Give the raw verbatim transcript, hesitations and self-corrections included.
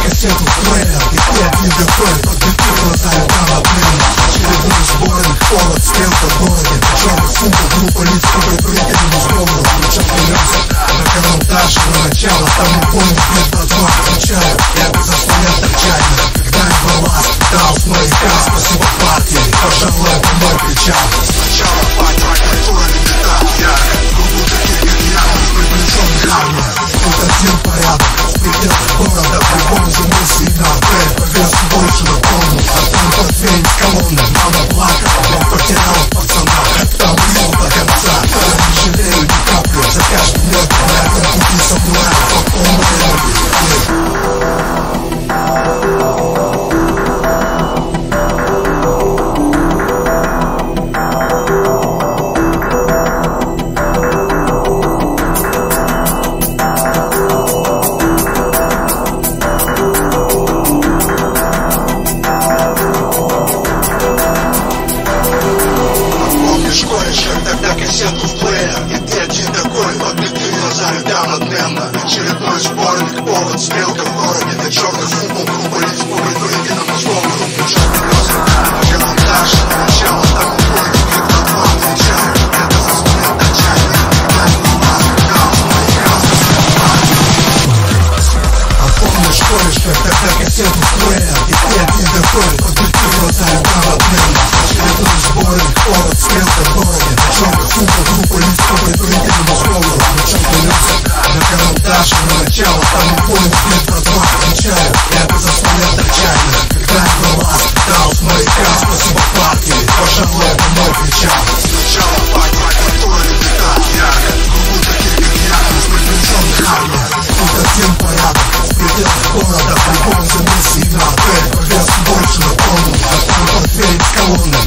кассету в плеер, и ты один готовый под биты глазами там отмена. Очередной сборник, повод, стрелка в городе. Черный сумка, группа лиц, которые прыгали на голову. Начал принялся на карандаш, на начало. Там не понял, где братва, отвечаю. Я без инструмента торчания. Когда я балласт, дал с маяка. Спасибо партии, пожалуй, это мой причал. Сначала пать, культура не так ярко. Кругу таких, как я, из приближенных армия. Тут один порядок, в пределах города. Прибор же мой сигнал, эй, повес больше на тонну. А там портфель с колонны, мама плакала, но потеряла пацана. Там вел до конца, не жалею ни капли. За каждый метр на этом пути со мной, по полной энергии. Кассету в плеер, и ты один такой, подбитый глазами там отменно. Очередной сборник, повод, стрелка в городе. На черный футбол, группа лиц, повыдурили на мозгом. Начал принес, на карандаш, на начало, там уходит, где братва, отвечаю. Это за инструмент отчаянный, когда не улаз, хаос, мои хаос, а помнишь, кореш, как тогда кассету в плеер, и ты один такой, подбитый глазами там отменно. Очередной сборник, повод, стрелка в городе. Черный футбол, группа лиц, которые прыгали на голову. Начал принялся на карандаш, на начало. Там не понял, где братва, отвечаю. Я без инструмента отчаянный. Когда я балласт, дал с маяка. Спасибо партии, пожалуй, это мой кричал. Сначала пать, культура не так ярко. Кругу таких, как я, из приближенных армия. Тут один порядок, в пределах города. Прибор за мой сигнал, эй, повес больше на тонну. А там портфель с колонны,